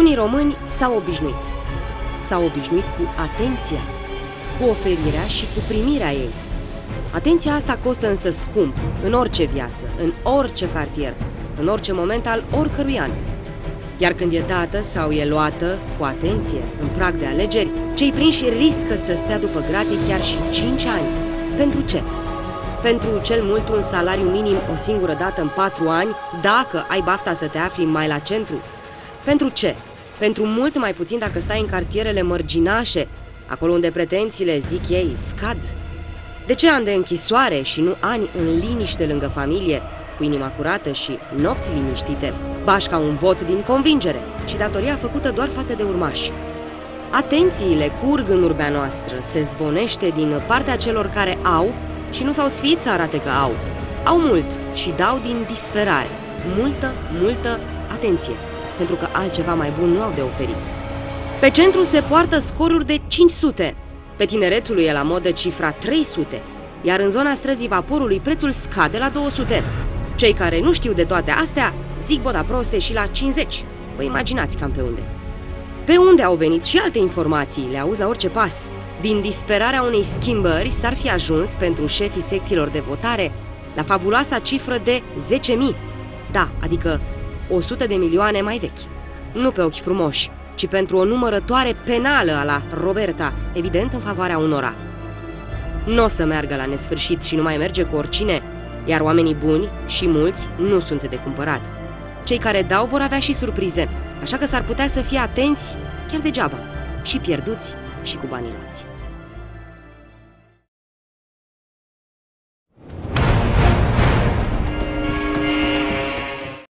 Bunii români s-au obișnuit. S-au obișnuit cu atenția, cu oferirea și cu primirea ei. Atenția asta costă însă scump în orice viață, în orice cartier, în orice moment al oricărui an. Iar când e dată sau e luată cu atenție în prag de alegeri, cei prinși riscă să stea după gratii chiar și 5 ani. Pentru ce? Pentru cel mult un salariu minim o singură dată în 4 ani, dacă ai bafta să te afli mai la centru. Pentru ce? Pentru mult mai puțin dacă stai în cartierele mărginașe, acolo unde pretențiile, zic ei, scad. De ce ani de închisoare și nu ani în liniște lângă familie, cu inima curată și nopți liniștite, bașca un vot din convingere și datoria făcută doar față de urmași? Atențiile curg în urbea noastră, se zvonește din partea celor care au și nu s-au sfiit să arate că au. Au mult și dau din disperare. Multă atenție, pentru că altceva mai bun nu au de oferit. Pe centru se poartă scoruri de 500. Pe tineretului e la modă cifra 300, iar în zona străzii Vaporului prețul scade la 200. Cei care nu știu de toate astea zic boda proste și la 50. Vă imaginați cam pe unde. Pe unde au venit și alte informații, le auzi la orice pas. Din disperarea unei schimbări s-ar fi ajuns pentru șefii secțiilor de votare la fabuloasa cifră de 10.000. Da, adică 100 de milioane mai vechi. Nu pe ochi frumoși, ci pentru o numărătoare penală a la Roberta, evident în favoarea unora. Nu o să meargă la nesfârșit și nu mai merge cu oricine, iar oamenii buni și mulți nu sunt de cumpărat. Cei care dau vor avea și surprize, așa că s-ar putea să fie atenți chiar degeaba, și pierduți și cu banii luați.